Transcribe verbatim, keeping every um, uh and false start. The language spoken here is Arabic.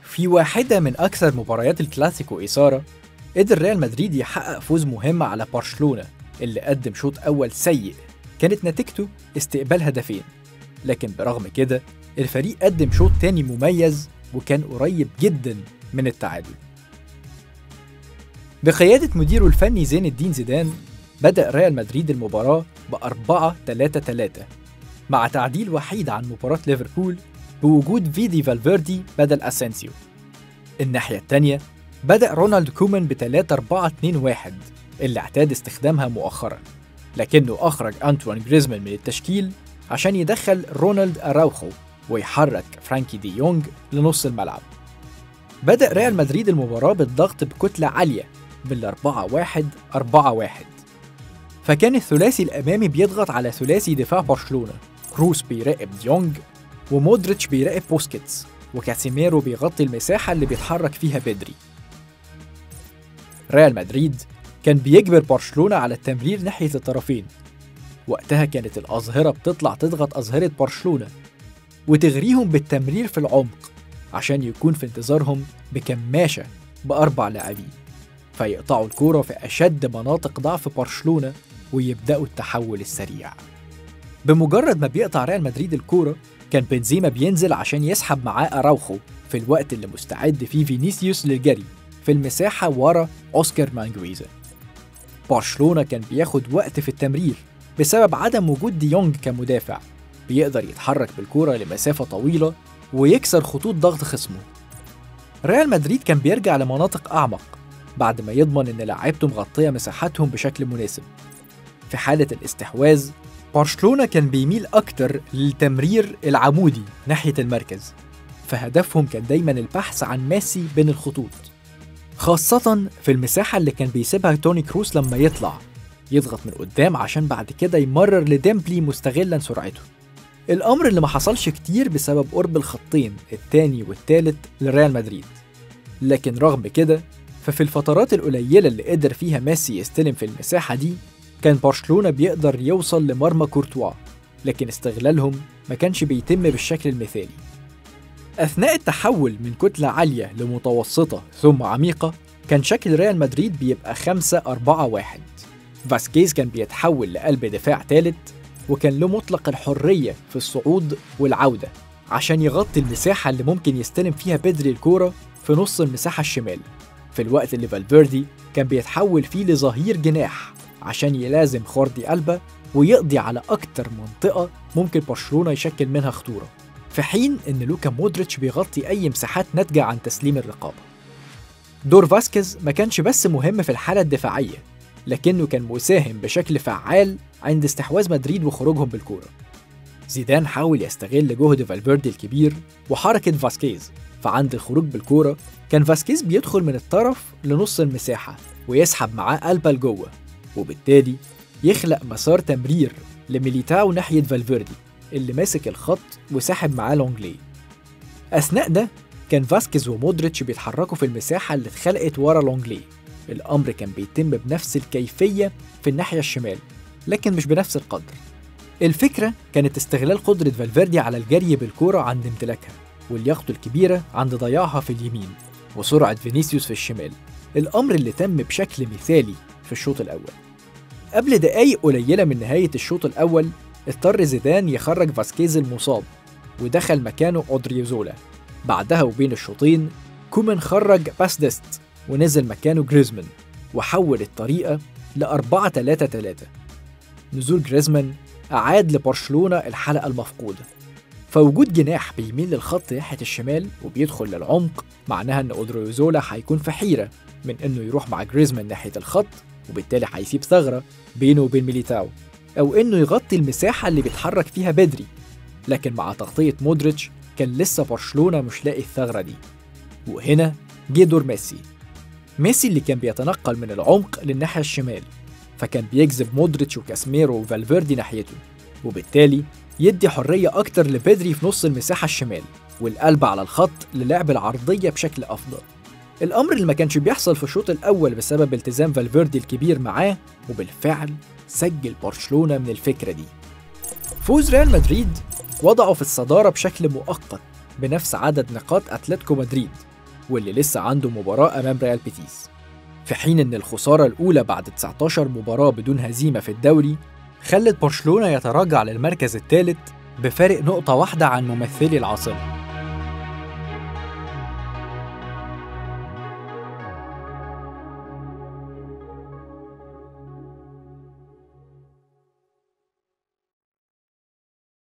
في واحدة من أكثر مباريات الكلاسيكو إثارة، قدر ريال مدريد يحقق فوز مهم على برشلونة اللي قدم شوط أول سيء كانت نتيجته استقبال هدفين، لكن برغم كده الفريق قدم شوط تاني مميز وكان قريب جدا من التعادل. بقيادة مديره الفني زين الدين زيدان بدأ ريال مدريد المباراة بأربعة ثلاثة ثلاثة مع تعديل وحيد عن مباراة ليفربول بوجود فيدي فالفيردي بدل أسينسيو. الناحية التانية بدأ رونالد كومان ب ثلاثة أربعة اثنين واحد اللي اعتاد استخدامها مؤخرا، لكنه أخرج أنتوان جريزمان من التشكيل عشان يدخل رونالد أراوخو ويحرك فرانكي دي يونغ لنص الملعب. بدأ ريال مدريد المباراة بالضغط بكتلة عالية بالأربعة واحد أربعة واحد، فكان الثلاثي الأمامي بيضغط على ثلاثي دفاع برشلونة، كروس بيراقب ديونج ومودريتش بيراقب بوسكيتس وكاسيميرو بيغطي المساحة اللي بيتحرك فيها بدري. ريال مدريد كان بيجبر برشلونة على التمرير ناحية الطرفين، وقتها كانت الأظهرة بتطلع تضغط أظهرة برشلونة وتغريهم بالتمرير في العمق عشان يكون في انتظارهم بكماشة بأربع لاعبين فيقطعوا الكورة في أشد مناطق ضعف برشلونة ويبدأوا التحول السريع. بمجرد ما بيقطع ريال مدريد الكورة كان بنزيما بينزل عشان يسحب معاه أراوخو في الوقت اللي مستعد فيه فينيسيوس للجري في المساحة ورا أوسكار مانجويزا. برشلونة كان بياخد وقت في التمرير بسبب عدم وجود ديونج كمدافع بيقدر يتحرك بالكورة لمسافة طويلة ويكسر خطوط ضغط خصمه. ريال مدريد كان بيرجع لمناطق أعمق بعد ما يضمن إن لاعيبته مغطية مساحاتهم بشكل مناسب. في حالة الاستحواذ برشلونة كان بيميل أكتر للتمرير العمودي ناحية المركز، فهدفهم كان دايما البحث عن ميسي بين الخطوط، خاصة في المساحة اللي كان بيسيبها توني كروس لما يطلع يضغط من قدام عشان بعد كده يمرر لديمبلي مستغلا سرعته. الأمر اللي ما حصلش كتير بسبب قرب الخطين التاني والتالت لريال مدريد، لكن رغم كده ففي الفترات القليلة اللي قدر فيها ميسي يستلم في المساحة دي كان برشلونة بيقدر يوصل لمرمى كورتوا، لكن استغلالهم ما كانش بيتم بالشكل المثالي. أثناء التحول من كتلة عالية لمتوسطة ثم عميقة كان شكل ريال مدريد بيبقى خمسة أربعة واحد. فاسكيز كان بيتحول لقلب دفاع ثالث وكان له مطلق الحرية في الصعود والعودة عشان يغطي المساحة اللي ممكن يستلم فيها بدري الكورة في نص المساحة الشمال، في الوقت اللي فالفيردي كان بيتحول فيه لظهير جناح عشان يلازم خوردي ألبا ويقضي على أكتر منطقة ممكن برشلونة يشكل منها خطورة، في حين إن لوكا مودريتش بيغطي أي مساحات ناتجة عن تسليم الرقابة. دور فاسكيز ما كانش بس مهم في الحالة الدفاعية، لكنه كان مساهم بشكل فعال عند استحواذ مدريد وخروجهم بالكورة. زيدان حاول يستغل جهد فالفيردي الكبير وحركة فاسكيز، فعند الخروج بالكورة كان فاسكيز بيدخل من الطرف لنص المساحة ويسحب معاه ألبا لجوه، وبالتالي يخلق مسار تمرير لميليتاو ناحية فالفيردي اللي ماسك الخط وساحب معاه لونجلي. أثناء ده كان فاسكيز ومودريتش بيتحركوا في المساحة اللي اتخلقت ورا لونجلي. الأمر كان بيتم بنفس الكيفية في الناحية الشمال لكن مش بنفس القدر. الفكرة كانت استغلال قدرة فالفيردي على الجري بالكورة عند امتلاكها والياقته الكبيرة عند ضياعها في اليمين وسرعة فينيسيوس في الشمال، الأمر اللي تم بشكل مثالي في الشوط الأول. قبل دقايق قليلة من نهاية الشوط الأول اضطر زيدان يخرج فاسكيز المصاب ودخل مكانه أودريوزولا. بعدها وبين الشوطين كومان خرج باسدست ونزل مكانه جريزمان وحول الطريقة لأربعة ثلاثة ثلاثة. نزول جريزمان أعاد لبرشلونة الحلقة المفقودة، فوجود جناح بيميل للخط ناحية الشمال وبيدخل للعمق معناها إن أودريوزولا هيكون في حيرة من إنه يروح مع جريزمان ناحية الخط وبالتالي هيسيب ثغرة بينه وبين ميليتاو، أو إنه يغطي المساحة اللي بيتحرك فيها بدري. لكن مع تغطية مودريتش كان لسه برشلونة مش لاقي الثغرة دي، وهنا جه دور ميسي. ميسي اللي كان بيتنقل من العمق للناحية الشمال، فكان بيجذب مودريتش وكاسميرو وفالفيردي ناحيته، وبالتالي يدي حرية أكتر لبدري في نص المساحة الشمال والقلب على الخط للعب العرضية بشكل أفضل. الأمر اللي ما كانش بيحصل في الشوط الأول بسبب التزام فالفيردي الكبير معاه، وبالفعل سجل برشلونة من الفكرة دي. فوز ريال مدريد وضعه في الصدارة بشكل مؤقت بنفس عدد نقاط أتلتيكو مدريد، واللي لسه عنده مباراة أمام ريال بيتيس، في حين إن الخسارة الأولى بعد تسعتاشر مباراة بدون هزيمة في الدوري خلت برشلونة يتراجع للمركز الثالث بفارق نقطة واحدة عن ممثلي العاصمة.